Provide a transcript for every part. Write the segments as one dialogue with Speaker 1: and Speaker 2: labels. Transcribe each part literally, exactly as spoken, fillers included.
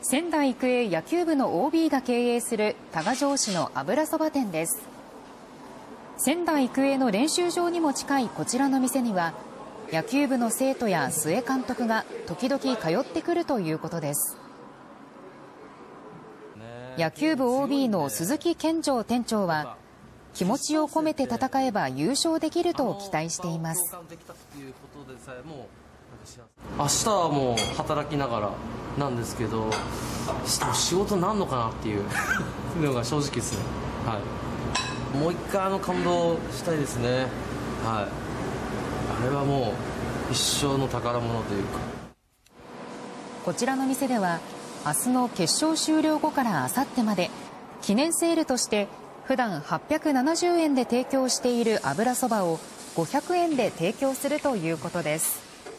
Speaker 1: 仙台育英野球部の オービー が経営する多賀城市の油そば店です。仙台育英の練習場にも近いこちらの店には、野球部の生徒や須江監督が時々通ってくるということです。野球部 オービー の鈴木健丈店長は、気持ちを込めて戦えば優勝できると期待しています。
Speaker 2: 明日はもう働きながらなんですけど、仕事になるのかなっていうのが正直ですね。はい、もう一回あの感動したいですね。はい、あれはもう一生の宝物というか。
Speaker 1: こちらの店では明日の決勝終了後からあさってまで記念セールとして普段はっぴゃくななじゅうえんで提供している油そばをごひゃくえんで提供するということです。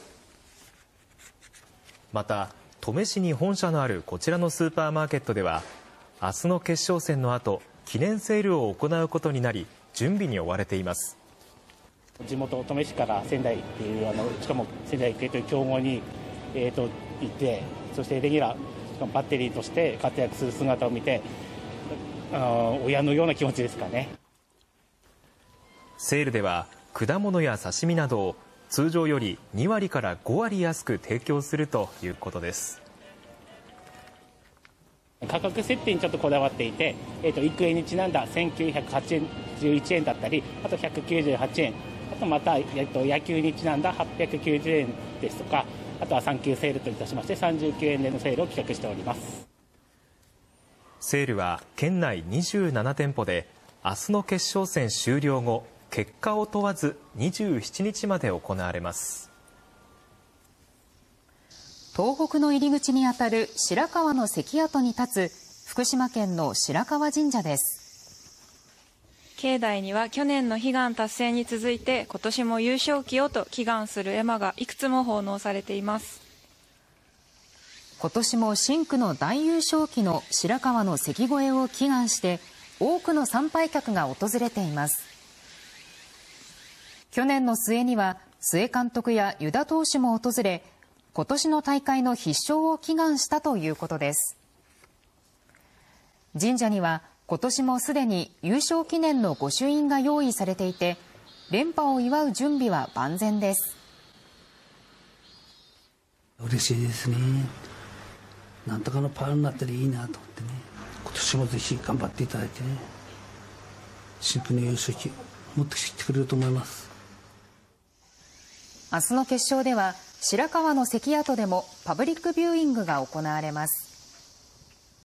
Speaker 3: また登米市に本社のあるこちらのスーパーマーケットでは、明日の決勝戦の後記念セールを行うことになり、準備に追われています。
Speaker 4: 地元登米市から仙台っていうあのしかも仙台育英という強豪に、えー、と行って、そしてレギュラーしかもバッテリーとして活躍する姿を見て、あ親のような気持ちですかね。
Speaker 3: セールでは果物や刺身などを通常よりにわりからごわり安く提供するということです。
Speaker 4: 価格設定にちょっとこだわっていて、えー、と育英にちなんだせんきゅうひゃくはちじゅういちえんだったり、あとひゃくきゅうじゅうはちえん、あとまた、えー、と野球にちなんだはっぴゃくきゅうじゅうえんですとか、あとは産休セールといたしましてさんじゅうきゅうえんでのセールを企画しております。
Speaker 3: セールは県内にじゅうななてんぽで、明日の決勝戦終了後結果を問わずにじゅうしちにちまで行われます。
Speaker 1: 東北の入り口にあたる白河の関跡に立つ福島県の白河神社です。
Speaker 5: 境内には去年の悲願達成に続いて今年も優勝旗をと祈願する絵馬がいくつも奉納されています。
Speaker 1: 今年も深紅の大優勝旗の白河の関越えを祈願して多くの参拝客が訪れています。去年の末には須江監督や湯田投手も訪れ、今年の大会の必勝を祈願したということです。神社には今年もすでに優勝記念の御朱印が用意されていて、連覇を祝う準備は万全です。
Speaker 6: 嬉しいですね。なんとかのパワーになったらいいなと思ってね。今年もぜひ頑張っていただいてね、深紅の優勝旗持ってきてくれると思います。
Speaker 1: 明日の決勝では白河の関跡でもパブリックビューイングが行われます。